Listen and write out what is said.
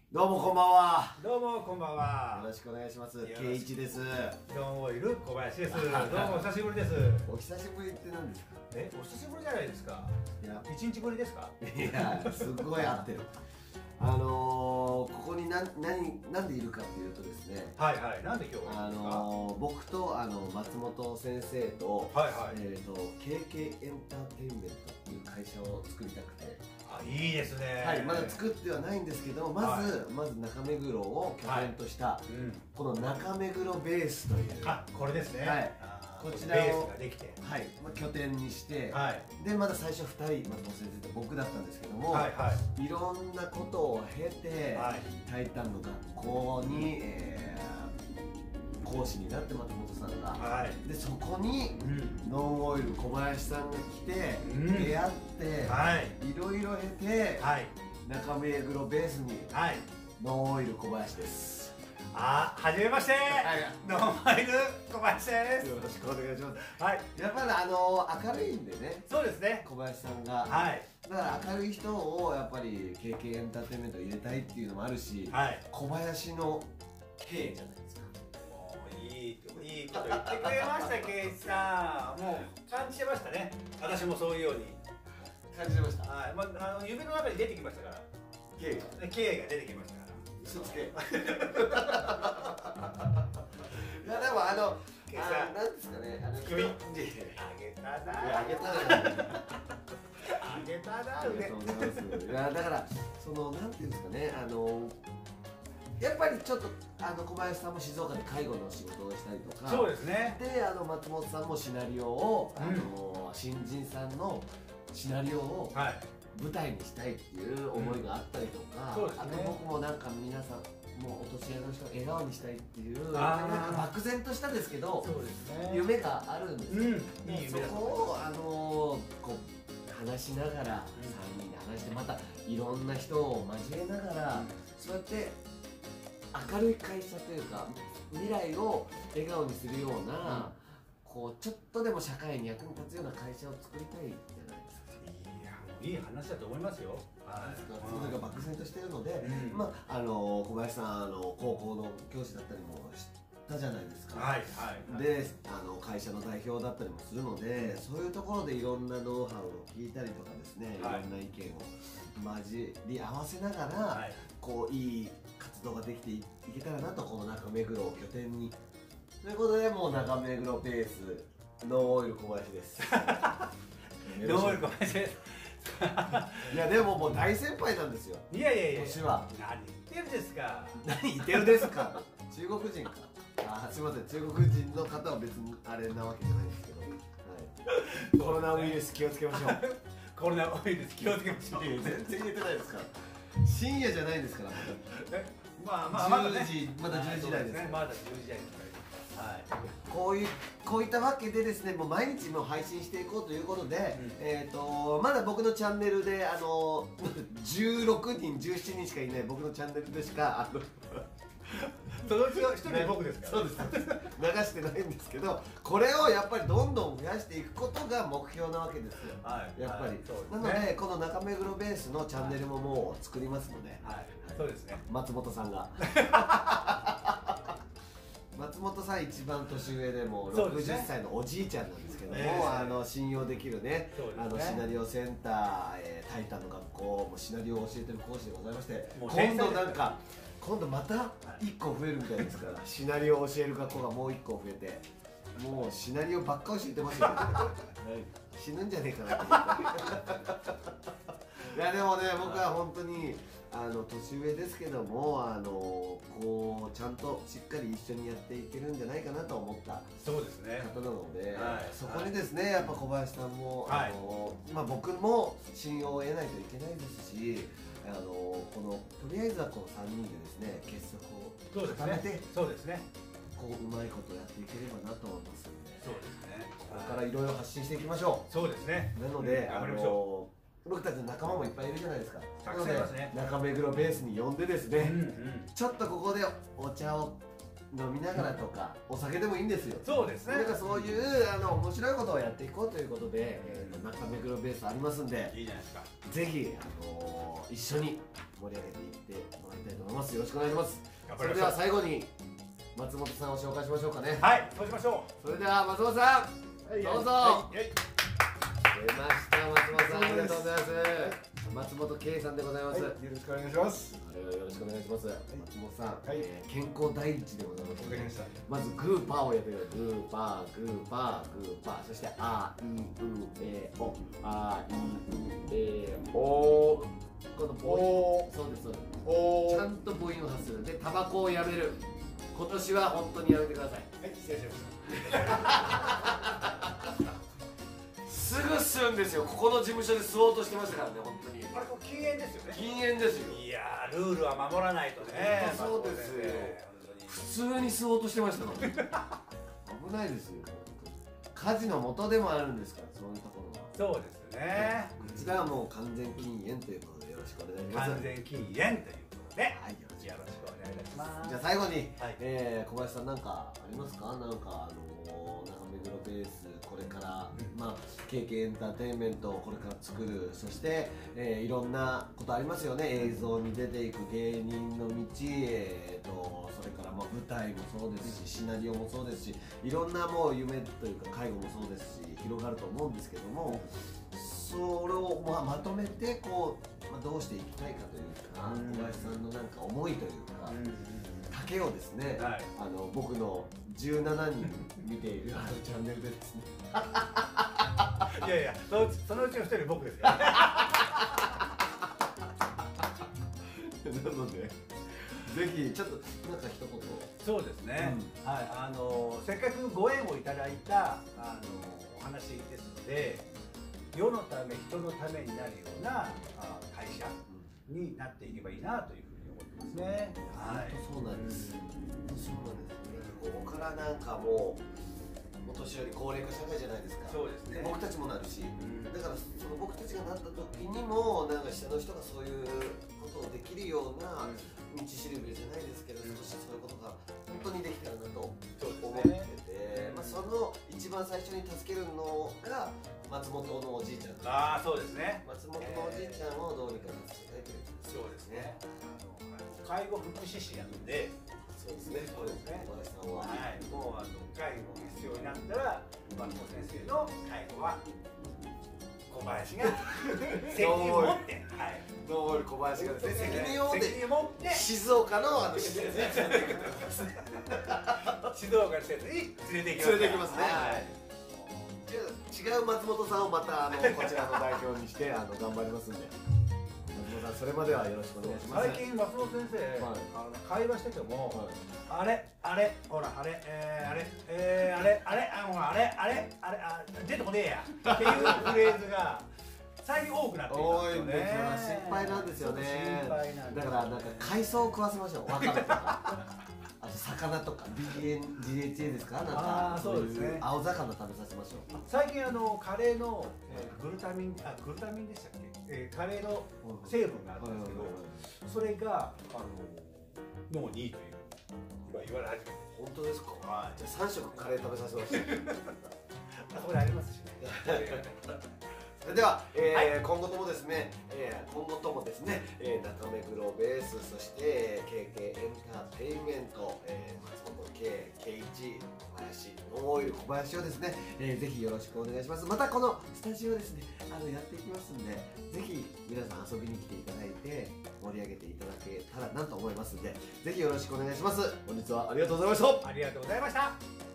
どうもこんばんは。 どうもこんばんは。 よろしくお願いします。圭一です。 ドンオイル小林です。どうもお久しぶりです。 お久しぶりって何ですか。 お久しぶりじゃないですか。 いや、 一日ぶりですか。 いや、すごい合ってる。ここになんでいるかっていうとですね。 はいはい。なんで今日はいるんですか。 僕と松本先生と、 はいはい。 KK エンターテインメントっていう会社を作りたくて。 あ、いいですね。 はい、まだ作ってはないんですけど、まず中目黒を拠点とした、この中目黒ベースという。 あ、これですね。 はい。こちらをができて、 はい、拠点にして、 はい、 でまだ最初2人松本先生と僕だったんですけども、 はいはい、 いろんなことを経て、はい、タイタンの学校に、講師になって松本さんが、はい、でそこに、ノンオイル小林さんが来て、出会って、はい、いろいろ経て、はい、中目黒ベースに、はい、ノンオイル小林です。 あ、はじめまして、ノンオイル小林です。 よろしくお願いします。 はい、 やっぱり明るいんでね。 そうですね。 小林さんが。はい。だから明るい人をやっぱり KK エンターテインメント入れたいっていうのもあるし、はい、小林の K じゃないですか。 もういいこと言ってくれました圭一さん。もう感じてましたね。私もそういうように感じてました。 はい。まあ夢の中に出てきましたから。K が出てきましたから。 嘘つけ。いやでもなんですかね、 首あげたな。 あげたな。 あげたな。 ありがとうございます。いやだからなんていうんですかね、やっぱりちょっと小林さんも静岡で介護の仕事をしたりとか、 そうですね。 で松本さんもシナリオを新人さんのシナリオを舞台にしたいっていう思いがあったりとか、あと僕もなんか皆さんもうお年寄りの人を笑顔にしたいっていうなんか漠然としたですけど夢があるんですよ。そこをこう話しながら3人で話してまたいろんな人を交えながらそうやって明るい会社というか未来を笑顔にするようなこうちょっとでも社会に役に立つような会社を作りたいじゃないですか。 いい話だと思いますよ。 それが漠然としているので、まあ小林さん高校の教師だったりもしたじゃないですか。で会社の代表だったりもするので、そういうところでいろんなノウハウを聞いたりとかですね、いろんな意見を交り合わせながら、こういい活動ができていけたらなと、この中目黒を拠点に。ということで、もう中目黒ベースノンオイル小林です。 ノンオイル小林です。 いやでももう大先輩なんですよ。 いやいやいや。 年は。 何言ってるんですか。 何言ってるんですか。中国人か。あ、すみません。中国人の方は別にあれなわけじゃないですけど。はい。コロナウイルス気をつけましょう。 コロナウイルス気をつけましょう。 全然言ってないですから。深夜じゃないですから。 まあまだ 10時まだ10時台です。 まだ10時台です。はい、 こういったわけでですね、もう毎日も配信していこうということで、まだ僕のチャンネルで16人17人しかいない僕のチャンネルでしかそのうちの1人僕ですから。 そうです流してないんですけど、これをやっぱりどんどん増やしていくことが目標なわけですよ。やっぱりなのでこの中目黒ベースのチャンネルももう作りますので、 そうですね、 松本さんが松本さん一番年上でも60歳のおじいちゃんなんですけども、信用できるね、シナリオセンター、タイタンの学校もシナリオを教えてる講師でございまして、今度また1個増えるみたいですから、シナリオを教える学校がもう1個増えて、もうシナリオばっか教えてますよ、死ぬんじゃねえかなっていやでもね、僕は本当に年上ですけどもこうちゃんとしっかり一緒にやっていけるんじゃないかなと思った方なので、そこにですねやっぱ小林さんも僕も信用を得ないといけないですし、このとりあえずはこの3人でですね結束を固めて、こううまいことやっていければなと思いますので、これからいろいろ発信していきましょう。 そうですね。 なので僕たちの仲間もいっぱいいるじゃないですか。 たくさんいますね。 中目黒ベースに呼んでですね、ちょっとここでお茶を飲みながらとかお酒でもいいんですよ。 そうですね。 なんかそういう面白いことをやっていこうということで、中目黒ベースありますんで、 いいじゃないですか。 ぜひ一緒に盛り上げていってもらいたいと思います。よろしくお願いします。それでは最後に松本さんを紹介しましょうかね。 はい、そうしましょう。それでは松本さん、どうぞ。出ました、松本さん、ありがとうございます。松本圭さんでございます。よろしくお願いします。 よろしくお願いします。松本さん、健康第一でございます。 わかりました。 まずグーパーをやってください。グーパー、グーパー、グーパー、そしてあいうえお、あいうえお。この母音、そうですそうです。ちゃんと母音を発する。で、タバコをやめる。今年は本当にやめてください。 はい、失礼しました。 すぐ吸うんですよ。ここの事務所で吸おうとしてましたからね、本当に。 あれ、これ禁煙ですよね。 禁煙ですよ。 いやー、ルールは守らないとね。 そうですよ。普通に吸おうとしてましたからね。危ないですよ。火事の元でもあるんですから、そういうところは。 そうですね。 こちらはもう完全禁煙ということでよろしくお願いします。 完全禁煙ということで、 はい、よろしくお願いいたします。じゃあ最後に、小林さんなんかありますか？なんか中目黒ベースこれから、まあ KK エンターテインメントをこれから作る、そして、いろんなことありますよね。映像に出ていく芸人の道、それからまあ舞台もそうですし、シナリオもそうですし、いろんなもう夢というか介護もそうですし広がると思うんですけども、それをまとめてこう、どうしていきたいかというか、小林さんのなんか思いというか、竹をですね、僕の17人見ているチャンネルでですねいやいや、そのうちの一人僕ですよ。 なのでぜひちょっとなんか一言。 そうですね、はい、せっかくご縁をいただいたお話ですので、世のため人のためになるような会社になっていけばいいなというふうに思ってますね。 はい、そうなんです。そうなんですね。ここからなんかもうお年寄り高齢化社会じゃないですか。 そうですね。 僕たちもなるし、だからその僕たちがなった時にもなんか下の人がそういうことをできるような道しるべじゃないですけど、少しそういうことが本当にできたらなと思ってて、その一番最初に助けるのが松本のおじいちゃん。 ああ、そうですね。 松本のおじいちゃんをどうにか助けたいという。 そうですね。介護福祉士なので。 そうですね。そうですね。小林さんは。 はい。もう介護が必要になったら松本先生の介護は小林が責任を持って、はい。 どうも小林がですね、責任を持って静岡の施設に連れて行くということですね。 静岡の施設に連れて行きます。 連れて行きますね。はい。違う松本さんをまたこちらの代表にして頑張りますんで、松本さんそれまではよろしくお願いします。 最近松本先生、会話してても、あれほらあれ出てこねえやっていうフレーズが最近多くなってきたんですよね。 心配なんですよね。だからなんか海藻を食わせましょう。わかめとか。あと魚とか DHA ですか？なんかそういう青魚食べさせましょう。 最近カレーのグルタミンでしたっけ？カレーの成分があるんですけど、それが脳にいいという言われ始めて。 本当ですか？じゃあ3食カレー食べさせましょう。 そこでありますしね。 それでは、今後ともですね、中目黒ベース、そして KK エンターテインメント、松本圭、圭一、小林、ノンオイル小林をですね、ぜひよろしくお願いします。またこのスタジオですね、やっていきますんで、ぜひ皆さん遊びに来ていただいて盛り上げていただけたらなと思いますんで、ぜひよろしくお願いします。本日はありがとうございました。 ありがとうございました。